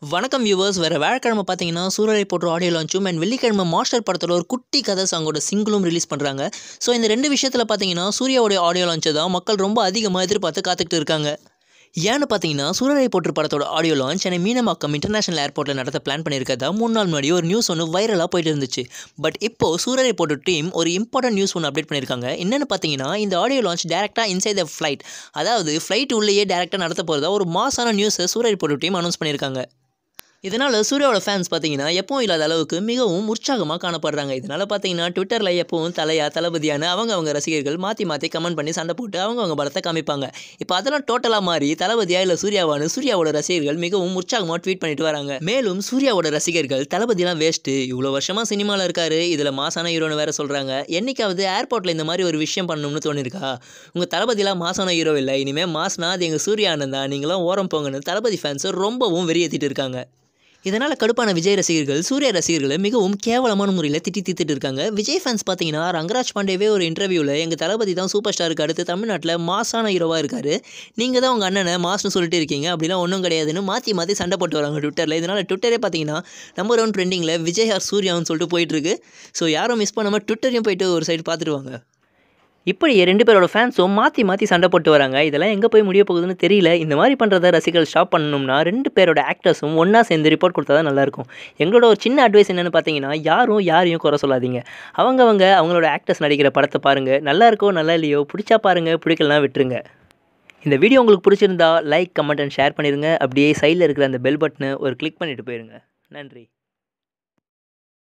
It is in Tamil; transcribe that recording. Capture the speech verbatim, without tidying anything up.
வணக்கம் வியூவர்ஸ். வேறு வியாழக்கிழமை பார்த்தீங்கன்னா சூரரை போட்டு ஆடியோ லான்ச்சும் அண்ட் வெள்ளிக்கிழமை மாஸ்டர் படத்தோட ஒரு குட்டி கதை சாங்கோட சிங்கிளும் ரிலீஸ் பண்ணுறாங்க. ஸோ இந்த ரெண்டு விஷயத்தில் பார்த்தீங்கன்னா சூர்யாவுடைய ஆடியோ லான்ச்சை தான் மக்கள் ரொம்ப அதிகமாக எதிர்பார்த்து காத்துக்கிட்டு இருக்காங்க. ஏன்னு பார்த்தீங்கன்னா சூரரை போட்டு படத்தோட audio launch Chennai Meenambakkam international ஏர்போர்ட்டில் நடத்த பிளான் பண்ணியிருக்கதா மூணு நாள் முன்னாடி ஒரு நியூஸ் ஒன்று வைரலாக போயிட்டு இருந்துச்சு. பட் இப்போது சூரரை போட்டு டீம் ஒரு இம்பார்ட்டன்ட் நியூஸ் ஒன்று அப்டேட் பண்ணியிருக்காங்க. என்னென்னு பார்த்தீங்கன்னா இந்த ஆடியோ லான்ச் டேரெக்டாக இன்சைட் த ஃப்ளைட், அதாவது ஃப்ளைட் உள்ளேயே டேரெக்டாக நடத்த போகிறதா ஒரு மாசான நியூஸை சூரரை போட்டு டீம் அனௌன்ஸ் பண்ணியிருக்காங்க. இதனால் சூர்யாவோட ஃபேன்ஸ் பார்த்தீங்கன்னா எப்பவும் இல்லாத அளவுக்கு மிகவும் உற்சாகமாக காணப்படுறாங்க. இதனால் பார்த்தீங்கன்னா ட்விட்டரில் எப்பவும் தலையா தளபதியான அவங்க அவங்க ரசிகர்கள் மாற்றி மாற்றி கமெண்ட் பண்ணி சண்டை போட்டு அவங்க அவங்க பலத்தை காமிப்பாங்க. இப்போ அதெல்லாம் டோட்டலாக மாறி தளபதியா இல்லை சூர்யாவானு சூர்யாவோட ரசிகர்கள் மிகவும் உற்சாகமாக ட்வீட் பண்ணிட்டு வராங்க. மேலும் சூர்யாவோட ரசிகர்கள் தளபதிலாம் வேஸ்ட்டு, இவ்வளோ வருஷமாக சினிமாவில் இருக்காரு, இதில் மாசான ஹீரோன்னு வேறு சொல்கிறாங்க, என்னைக்காவது ஏர்போர்ட்டில் இந்த மாதிரி ஒரு விஷயம் பண்ணணும்னு தோணிருக்கா? உங்கள் தளபதிலாம் மாசான ஹீரோ இல்லை, இனிமேல் மாசனா அது எங்கள் சூர்யா ஆனந்தா, நீங்களாம் ஓரம் போங்கன்னு தளபதி ஃபேன்ஸை ரொம்பவும் வெறியேற்றிட்டு இருக்காங்க. இதனால் கடுப்பான விஜய் ரசிகர்கள் சூர்யா ரசிகர்களை மிகவும் கேவலமான முறையில் திட்டி தீத்துட்டு இருக்காங்க. விஜய் ஃபேன்ஸ் பார்த்தீங்கன்னா ரங்கராஜ் பாண்டேவே ஒரு இன்டர்வியூவில் எங்கள் தளபதி தான் சூப்பர் ஸ்டாருக்கு அடுத்து தமிழ்நாட்டில் மாசான ஹீரோவாக இருக்கார், நீங்கள் தான் உங்கள் அண்ணனை மாஸ்னு சொல்லிட்டு இருக்கீங்க, அப்படிலாம் ஒன்றும் கிடையாதுன்னு மாற்றி மாற்றி சண்டை போட்டு வராங்க ட்விட்டரில். இதனால் ட்விட்டரே பார்த்தீங்கன்னா நம்பர் ஒன் ட்ரெண்டிங்கில் விஜய் ஆர் சூர்யான்னு சொல்லிட்டு போயிட்டுருக்கு. ஸோ யாரும் மிஸ் பண்ணாமல் ட்விட்டரையும் போயிட்டு ஒரு சைடு பார்த்துட்டு வாங்க. இப்படி ரெண்டு பேரோட ஃபேன்ஸும் மாற்றி மாற்றி சண்டை போட்டு வராங்க. இதெல்லாம் எங்கே போய் முடிய போகுதுன்னு தெரியல. இந்த மாதிரி பண்ணுறத ரசிகர்கள் ஸ்டாப் பண்ணணும்னா ரெண்டு பேரோட ஆக்டர்ஸும் ஒன்றா சேர்ந்து ரிப்போர்ட் கொடுத்தா தான் நல்லாயிருக்கும். எங்களோட ஒரு சின்ன அட்வைஸ் என்னென்னு பார்த்தீங்கன்னா, யாரும் யாரையும் குறை சொல்லாதீங்க. அவங்கவங்க அவங்களோட ஆக்டர்ஸ் நடிக்கிற படத்தை பாருங்கள், நல்லா இருக்கோ நல்லா இல்லையோ, பிடிச்சா பாருங்கள், பிடிக்கலாம் விட்டுருங்க. இந்த வீடியோ உங்களுக்கு பிடிச்சிருந்தா லைக், கமெண்ட் அண்ட் ஷேர் பண்ணிடுங்க. அப்படியே சைடில் இருக்கிற அந்த பெல் பட்டனை ஒரு கிளிக் பண்ணிவிட்டு போயிருங்க. நன்றி.